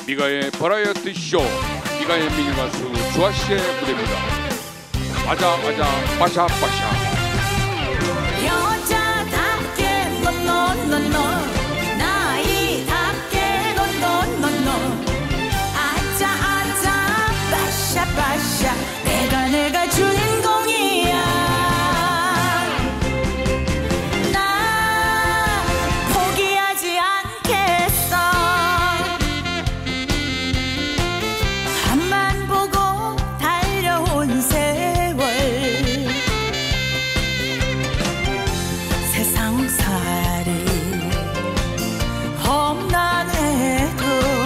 미가의 버라이어티 쇼, 미가의 미니 가수 주아씨의 무대입니다. 아자 아자 빠샤 빠샤. 여자답게 노노노노, 나이답게 노노노노, 아자 아자 빠샤 빠샤. 내가 주인공이야. 나 포기하지 않겠어. 앞만 보고 달려온 세월, 세상살이 험난해도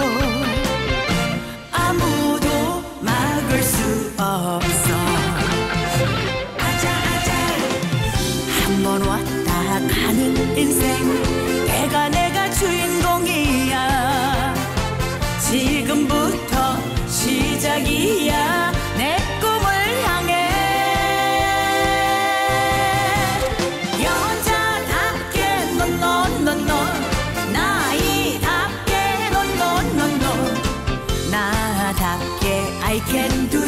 아무도 막을 수 없어. 아자 아자. 한 번 왔다 가는 인생, 내가 주인공이야. 지금부터 시작이야, 내 꿈을 향해. 여자답게 노노노노, 나이답게 노노노노, 나답게 I can do